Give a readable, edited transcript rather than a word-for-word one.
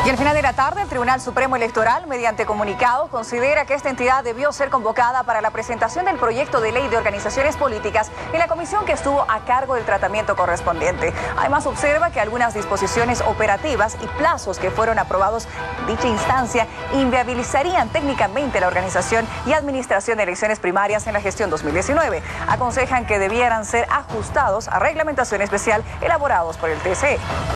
Y al final de la tarde, el Tribunal Supremo Electoral, mediante comunicado, considera que esta entidad debió ser convocada para la presentación del proyecto de ley de organizaciones políticas en la comisión que estuvo a cargo del tratamiento correspondiente. Además, observa que algunas disposiciones operativas y plazos que fueron aprobados en dicha instancia inviabilizarían técnicamente la organización y administración de elecciones primarias en la gestión 2019. Aconsejan que debieran ser ajustados a reglamentación especial elaborados por el TSE.